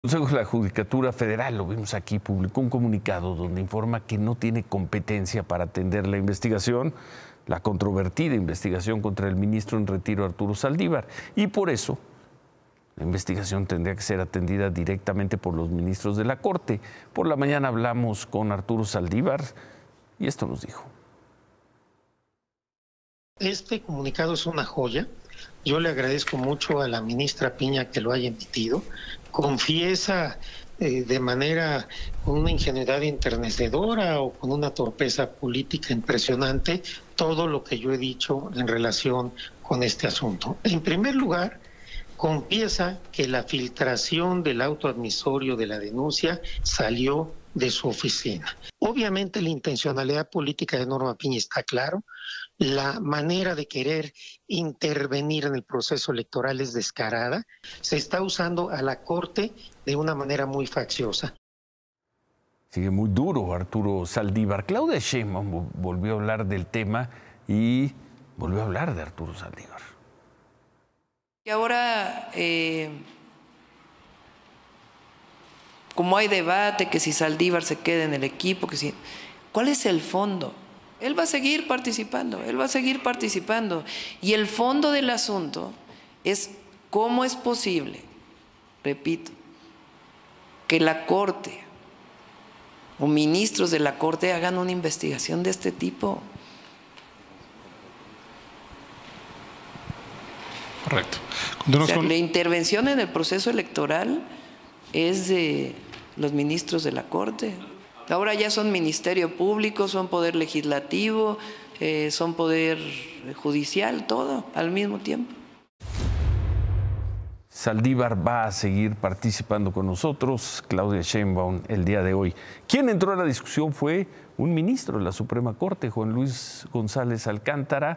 El Consejo de la Judicatura Federal, lo vimos aquí, publicó un comunicado donde informa que no tiene competencia para atender la investigación, la controvertida investigación contra el ministro en retiro Arturo Saldívar. Y por eso, la investigación tendría que ser atendida directamente por los ministros de la Corte. Por la mañana hablamos con Arturo Saldívar y esto nos dijo. Este comunicado es una joya. Yo le agradezco mucho a la ministra Piña que lo haya emitido. Confiesa de manera con una ingenuidad enternecedora o con una torpeza política impresionante todo lo que yo he dicho en relación con este asunto. En primer lugar, confiesa que la filtración del auto admisorio de la denuncia salió de su oficina. Obviamente la intencionalidad política de Norma Piña está claro. La manera de querer intervenir en el proceso electoral es descarada. Se está usando a la Corte de una manera muy facciosa. Sigue muy duro Arturo Saldívar. Claudia Sheinbaum volvió a hablar del tema y volvió a hablar de Arturo Saldívar. Y ahora, como hay debate, que si Saldívar se queda en el equipo, que si, ¿cuál es el fondo? Él va a seguir participando, él va a seguir participando. Y el fondo del asunto es cómo es posible, repito, que la Corte o ministros de la Corte hagan una investigación de este tipo. Correcto. O sea, la intervención en el proceso electoral es de los ministros de la Corte. Ahora ya son Ministerio Público, son Poder Legislativo, son Poder Judicial, todo al mismo tiempo. Saldívar va a seguir participando con nosotros, Claudia Sheinbaum, el día de hoy. Quien entró a la discusión fue un ministro de la Suprema Corte, Juan Luis González Alcántara.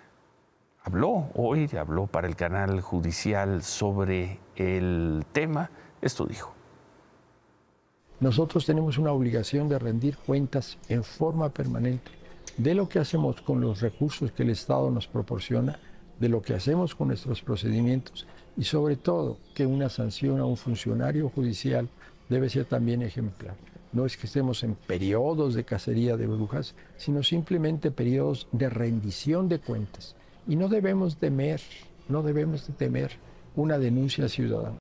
Habló para el canal judicial sobre el tema. Esto dijo. Nosotros tenemos una obligación de rendir cuentas en forma permanente de lo que hacemos con los recursos que el Estado nos proporciona, de lo que hacemos con nuestros procedimientos y sobre todo que una sanción a un funcionario judicial debe ser también ejemplar. No es que estemos en periodos de cacería de brujas, sino simplemente periodos de rendición de cuentas. Y no debemos temer una denuncia ciudadana.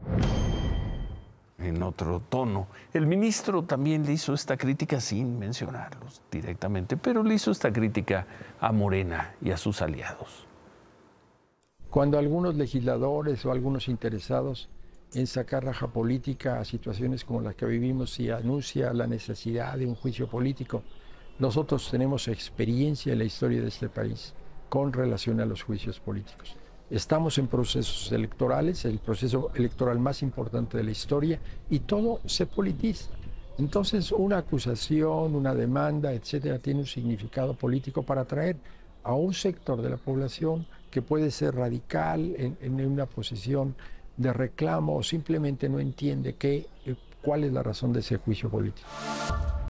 En otro tono, el ministro también le hizo esta crítica sin mencionarlos directamente, pero le hizo esta crítica a Morena y a sus aliados. Cuando algunos legisladores o algunos interesados en sacar raja política a situaciones como las que vivimos y anuncia la necesidad de un juicio político, nosotros tenemos experiencia en la historia de este país con relación a los juicios políticos. Estamos en procesos electorales, el proceso electoral más importante de la historia, y todo se politiza. Entonces, una acusación, una demanda, etcétera, tiene un significado político para atraer a un sector de la población que puede ser radical en una posición de reclamo o simplemente no entiende cuál es la razón de ese juicio político.